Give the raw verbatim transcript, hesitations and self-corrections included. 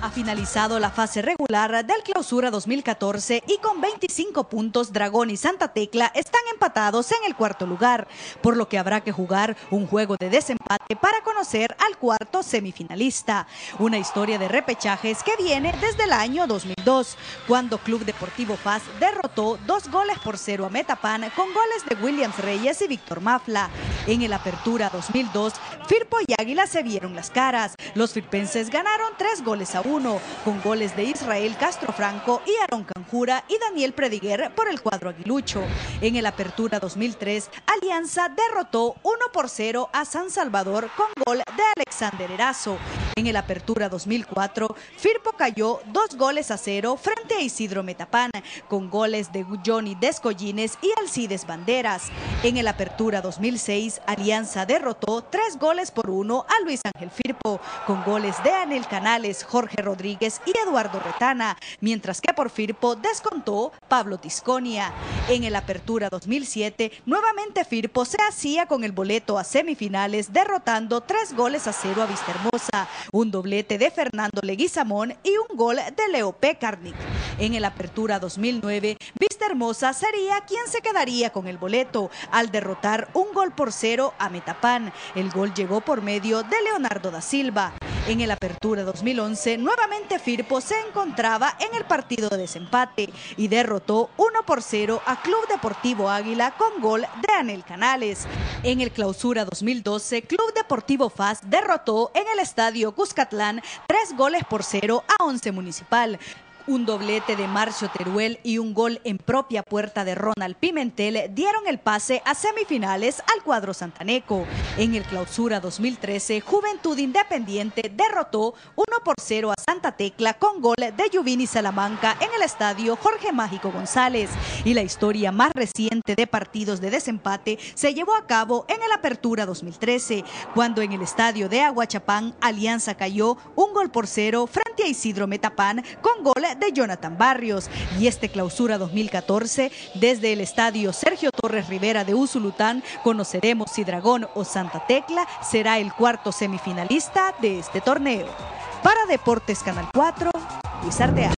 Ha finalizado la fase regular del Clausura dos mil catorce y con veinticinco puntos Dragón y Santa Tecla están empatados en el cuarto lugar, por lo que habrá que jugar un juego de desempate para conocer al cuarto semifinalista. Una historia de repechajes que viene desde el año dos mil dos, cuando Club Deportivo F A S derrotó dos goles por cero a Metapan con goles de Williams Reyes y Víctor Mafla. En el Apertura dos mil dos, Firpo y Águila se vieron las caras. Los firpenses ganaron tres goles a uno, con goles de Israel Castro Franco y Aaron Canjura y Daniel Prediguer por el cuadro aguilucho. En el Apertura dos mil tres, Alianza derrotó uno por cero a San Salvador con gol de Alexander Erazo. En el Apertura dos mil cuatro, Firpo cayó dos goles a cero frente a Isidro Metapán, con goles de Johnny Descollines y Alcides Banderas. En el Apertura dos mil seis, Alianza derrotó tres goles por uno a Luis Ángel Firpo, con goles de Anel Canales, Jorge Rodríguez y Eduardo Retana, mientras que por Firpo descontó Pablo Tisconia. En el Apertura dos mil siete, nuevamente Firpo se hacía con el boleto a semifinales, derrotando tres goles a cero a Vistahermosa, un doblete de Fernando Leguizamón y un gol de Leo Pekarnik. En el Apertura dos mil nueve, Vistahermosa sería quien se quedaría con el boleto al derrotar un gol por cero a Metapan. El gol llegó por medio de Leonardo da Silva. En el Apertura dos mil once, nuevamente Firpo se encontraba en el partido de desempate y derrotó uno por cero a Club Deportivo Águila con gol de Anel Canales. En el Clausura dos mil doce, Club Deportivo F A S derrotó en el Estadio Cuscatlán tres goles por cero a Once Municipal. Un doblete de Marcio Teruel y un gol en propia puerta de Ronald Pimentel dieron el pase a semifinales al cuadro santaneco. En el Clausura dos mil trece, Juventud Independiente derrotó uno por cero a Santa Tecla con gol de Yuvini Salamanca en el estadio Jorge Mágico González. Y la historia más reciente de partidos de desempate se llevó a cabo en el Apertura dos mil trece, cuando en el estadio de Aguachapán, Alianza cayó un gol por cero frente a Isidro Metapán con gol de Jonathan Barrios. Y este Clausura dos mil catorce, desde el estadio Sergio Torres Rivera de Usulután, conoceremos si Dragón o Santa Tecla será el cuarto semifinalista de este torneo. Para Deportes Canal cuatro, Luis Arteaga.